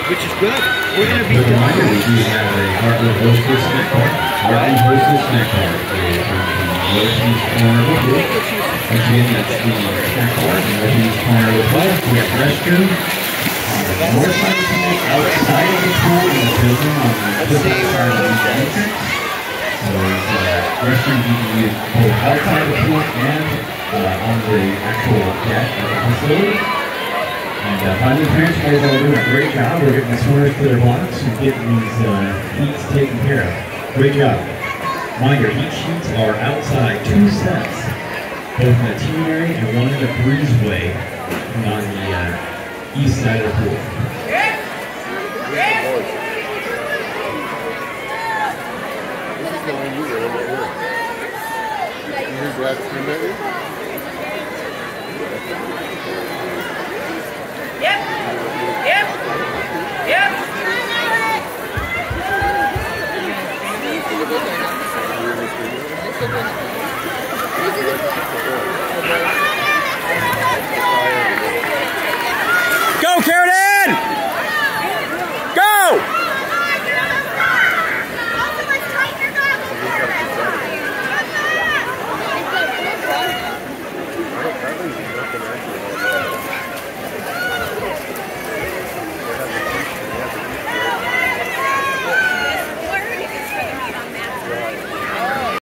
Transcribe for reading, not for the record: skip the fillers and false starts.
which is good. We're going to be reminder, we do have a Heartland Hostess snack bar. Heartland Hostess snack bar is on the northeast corner of the pool. Once again, that's the snack bar in the northeast corner of the pool. We have restroom on the north side of the pool, outside of the pool in the building on the side of the entrance. So there's restrooms you can use both outside the pool and on the actual deck of the facility. And finally, parents, you guys are doing a great job. We're getting the swimmers to their blocks and getting these heats taken care of. Great job. Reminder, each heats are outside, 2 sets, both in the team area and one in the breezeway on the east side of the pool. Here's the last 3 minutes.